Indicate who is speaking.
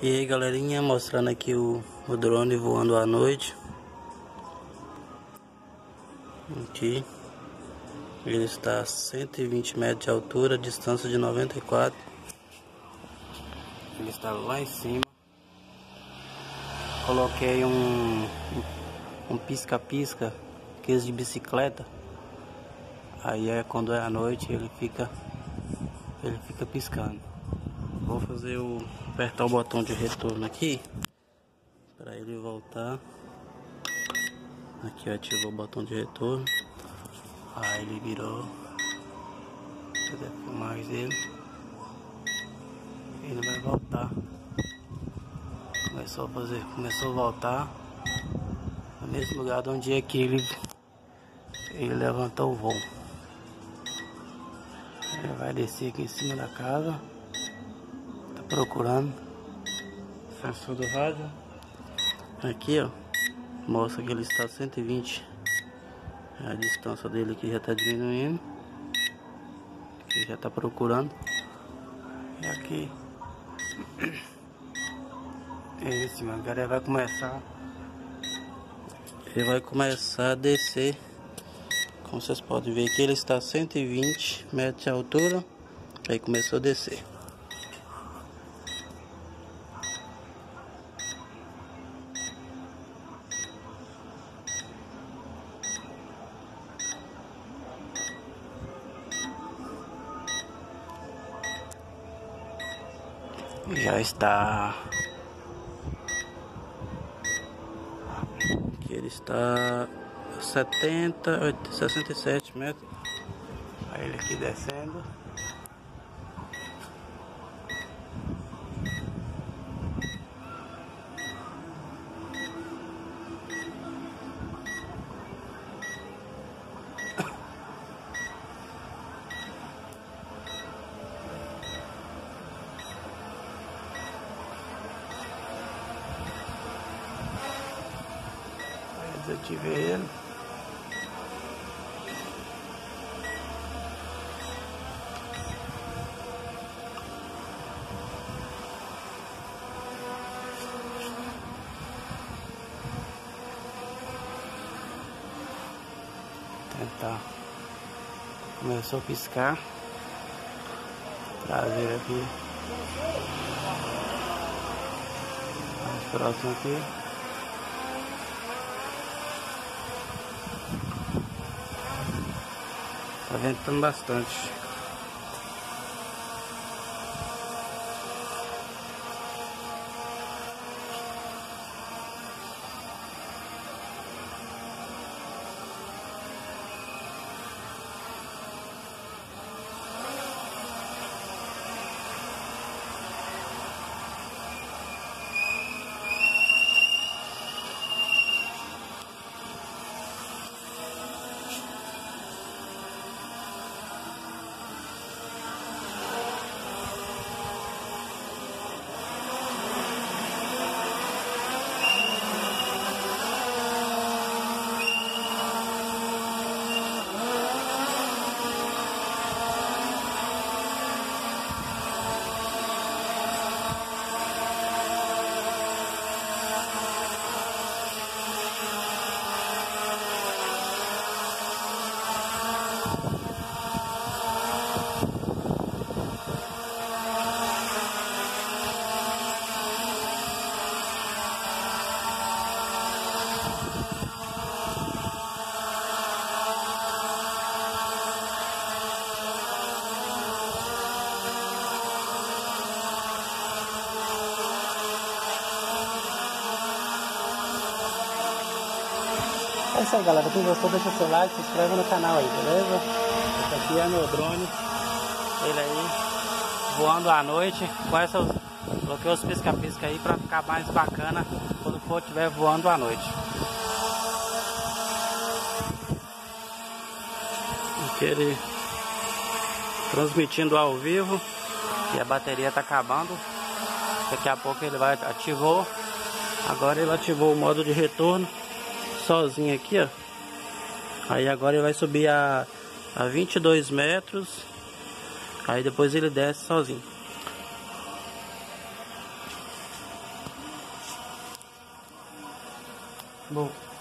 Speaker 1: E aí galerinha, mostrando aqui o drone voando à noite. Aqui ele está a 120 metros de altura, distância de 94. Ele está lá em cima. Coloquei um pisca-pisca, aqueles de bicicleta. Aí quando é à noite ele fica piscando. Vou apertar o botão de retorno aqui para ele voltar. Aqui ativou o botão de retorno. Aí ele virou. Cadê a filmagem dele? Ele vai voltar. Começou a voltar no mesmo lugar de onde é que ele levantou o voo. Ele vai descer aqui em cima da casa. Tá procurando sensor do rádio. Aqui ó, mostra que ele está a 120. A distância dele aqui já está diminuindo. Ele já está procurando. E aqui é esse, mano. Agora ele vai começar a descer. Como vocês podem ver aqui, ele está a 120 metros de altura. Aí começou a descer. Já está. Aqui ele está a 67 metros. Aí ele aqui descendo. Desativei ele. Tentar. Começou a piscar. Traseiro aqui. Mais próximo aqui. Tá ventando bastante. É isso aí, galera. Quem gostou, deixa seu like, se inscreve no canal aí, beleza? Esse aqui é meu drone. Ele aí, voando à noite. Coloquei os pisca-pisca aí pra ficar mais bacana quando estiver voando à noite. Aqui ele transmitindo ao vivo. E a bateria tá acabando. Daqui a pouco ele ativou. Agora ele ativou o modo de retorno sozinho aqui, ó. Aí agora ele vai subir a 22 metros. Aí depois ele desce sozinho. Bom.